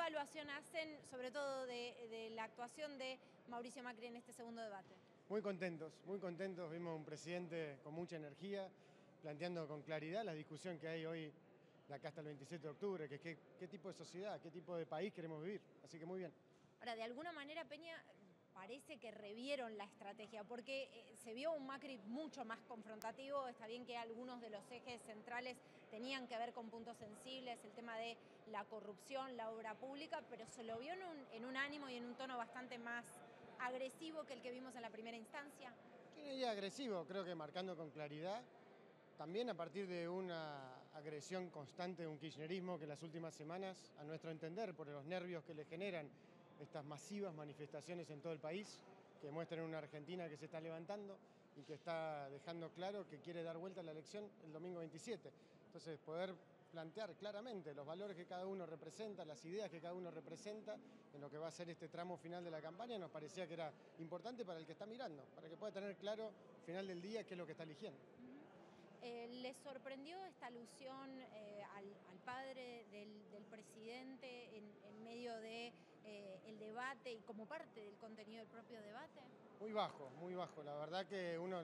evaluación hacen, sobre todo de la actuación de Mauricio Macri en este segundo debate? Muy contentos, muy contentos. Vimos un presidente con mucha energía, planteando con claridad la discusión que hay hoy de acá hasta el 27 de octubre, que qué tipo de sociedad, qué tipo de país queremos vivir. Así que muy bien. Ahora, de alguna manera, Peña, parece que revieron la estrategia, porque se vio un Macri mucho más confrontativo. Está bien que algunos de los ejes centrales tenían que ver con puntos sensibles, el tema de la corrupción, la obra pública, pero se lo vio en un ánimo y en un tono bastante más agresivo que el que vimos en la primera instancia. Yo no diría agresivo, creo que marcando con claridad, también a partir de una agresión constante de un kirchnerismo que en las últimas semanas, a nuestro entender, por los nervios que le generan estas masivas manifestaciones en todo el país, que muestran una Argentina que se está levantando y que está dejando claro que quiere dar vuelta a la elección el domingo 27. Entonces, poder plantear claramente los valores que cada uno representa, las ideas que cada uno representa en lo que va a ser este tramo final de la campaña, nos parecía que era importante para el que está mirando, para que pueda tener claro al final del día qué es lo que está eligiendo. ¿Les sorprendió esta alusión al padre del presidente en medio de el debate y como parte del contenido del propio debate? Muy bajo, muy bajo. La verdad que uno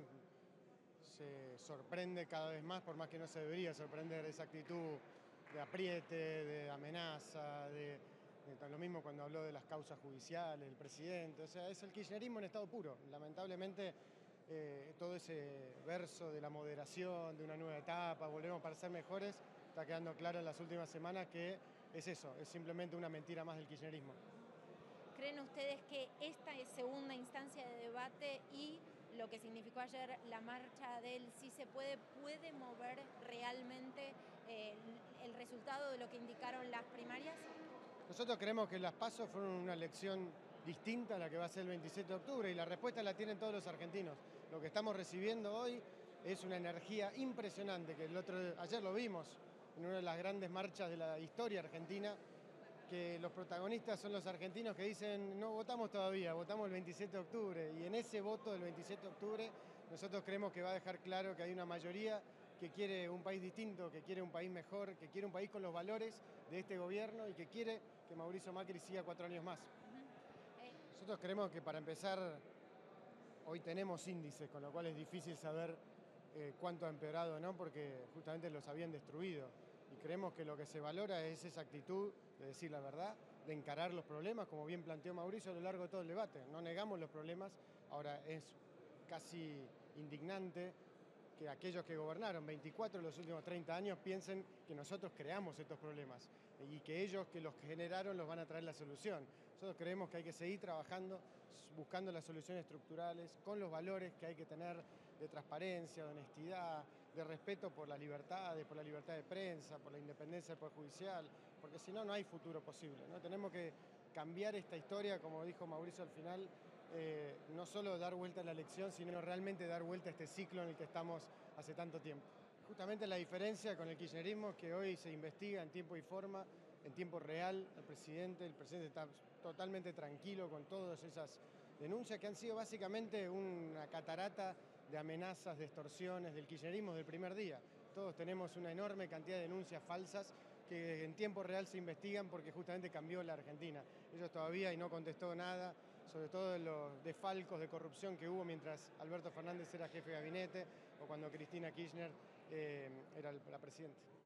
se sorprende cada vez más, por más que no se debería sorprender, esa actitud de apriete, de amenaza, lo mismo cuando habló de las causas judiciales, el presidente. O sea, es el kirchnerismo en estado puro. Lamentablemente, todo ese verso de la moderación, de una nueva etapa, volvemos para ser mejores, está quedando claro en las últimas semanas que es eso, es simplemente una mentira más del kirchnerismo. ¿Creen ustedes que esta segunda instancia de debate y lo que significó ayer la marcha del Sí se puede mover realmente el resultado de lo que indicaron las primarias? Nosotros creemos que las PASO fueron una elección distinta a la que va a ser el 27 de octubre y la respuesta la tienen todos los argentinos. Lo que estamos recibiendo hoy es una energía impresionante, que ayer lo vimos en una de las grandes marchas de la historia argentina, que los protagonistas son los argentinos que dicen no votamos todavía, votamos el 27 de octubre, y en ese voto del 27 de octubre nosotros creemos que va a dejar claro que hay una mayoría que quiere un país distinto, que quiere un país mejor, que quiere un país con los valores de este gobierno y que quiere que Mauricio Macri siga 4 años más. Nosotros creemos que, para empezar, hoy tenemos índices, con lo cual es difícil saber cuánto ha empeorado o no, porque justamente los habían destruido. Y creemos que lo que se valora es esa actitud de decir la verdad, de encarar los problemas, como bien planteó Mauricio a lo largo de todo el debate. No negamos los problemas, ahora es casi indignante que aquellos que gobernaron 24 de los últimos 30 años piensen que nosotros creamos estos problemas y que ellos, que los generaron, los van a traer la solución. Nosotros creemos que hay que seguir trabajando, buscando las soluciones estructurales, con los valores que hay que tener de transparencia, de honestidad, de respeto por las libertades, por la libertad de prensa, por la independencia del Poder Judicial, porque si no, no hay futuro posible, ¿no? Tenemos que cambiar esta historia, como dijo Mauricio al final, no solo dar vuelta a la elección, sino realmente dar vuelta a este ciclo en el que estamos hace tanto tiempo. Justamente la diferencia con el kirchnerismo es que hoy se investiga en tiempo y forma, en tiempo real, al presidente. El presidente está totalmente tranquilo con todas esas denuncias que han sido básicamente una catarata de amenazas, de extorsiones del kirchnerismo desde el primer día. Todos tenemos una enorme cantidad de denuncias falsas que en tiempo real se investigan porque justamente cambió la Argentina. Ellos todavía y no contestó nada, sobre todo de los desfalcos de corrupción que hubo mientras Alberto Fernández era jefe de gabinete o cuando Cristina Kirchner era la presidenta.